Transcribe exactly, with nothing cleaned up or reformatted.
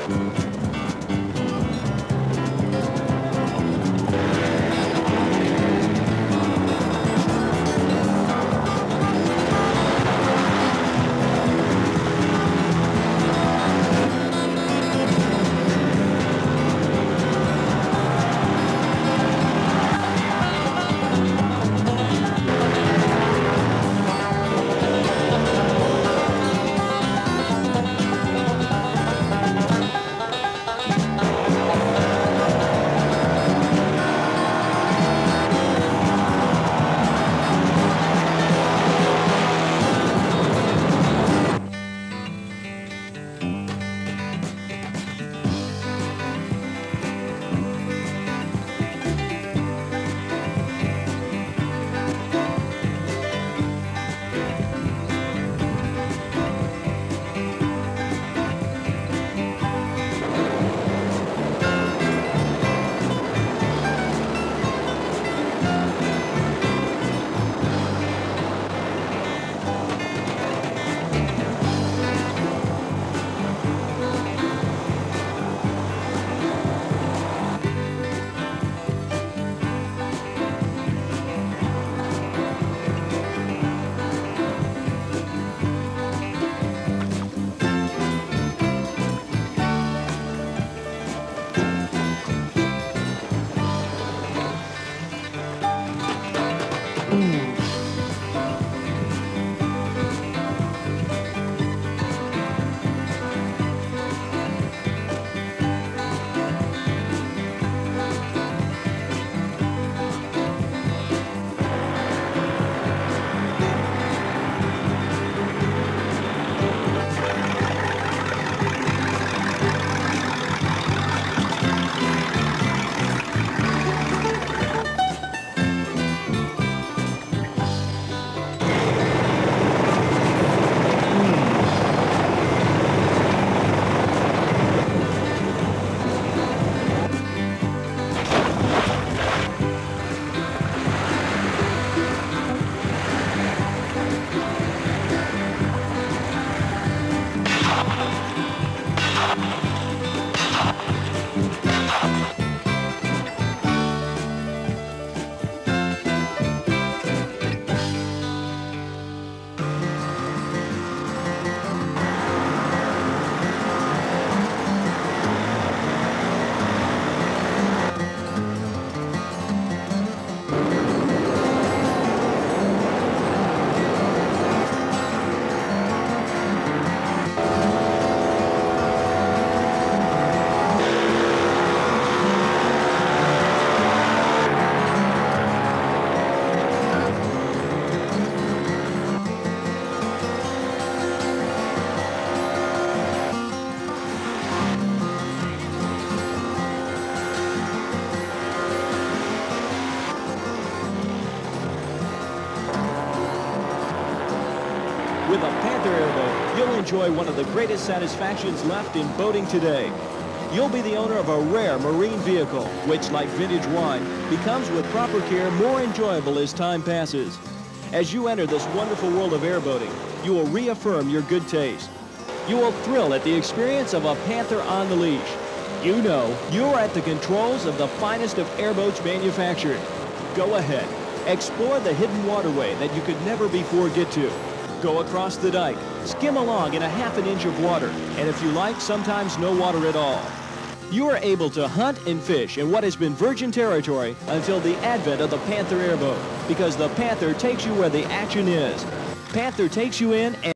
With a Panther airboat, you'll enjoy one of the greatest satisfactions left in boating today. You'll be the owner of a rare marine vehicle, which, like vintage wine, becomes with proper care more enjoyable as time passes. As you enter this wonderful world of airboating, you will reaffirm your good taste. You will thrill at the experience of a Panther on the leash. You know you're at the controls of the finest of airboats manufactured. Go ahead, explore the hidden waterway that you could never before get to. Go across the dike, skim along in a half an inch of water, and if you like, sometimes no water at all. You are able to hunt and fish in what has been virgin territory until the advent of the Panther airboat, because the Panther takes you where the action is. Panther takes you in and